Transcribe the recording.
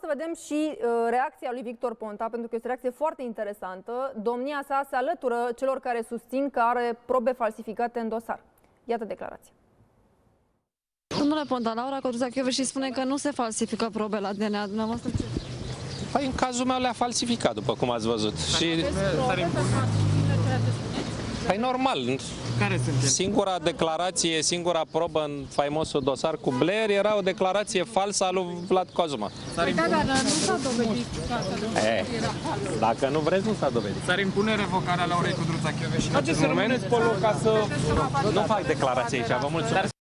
să vedem și reacția lui Victor Ponta, pentru că este o reacție foarte interesantă. Domnia sa se alătură celor care susțin că are probe falsificate în dosar. Iată declarația. Domnule Ponta, Laura Codruța-Kövesi spune că nu se falsifică probe la DNA. Dumneavoastră ce? Păi în cazul meu le-a falsificat, după cum ați văzut. Și păi normal. Care sunt ele? Singura declarație, singura probă în faimosul dosar cu Blair era o declarație falsă a lui Vlad Cosma. Păi da, dar nu s-a dovedit. Dacă nu vreți, nu s-a dovedit. S-ar impune revocarea Laurei Codruța-Kövesi în Haideți acest să moment? rămâneți pe loc ca să... Nu fac declarație aici, vă mulțumesc.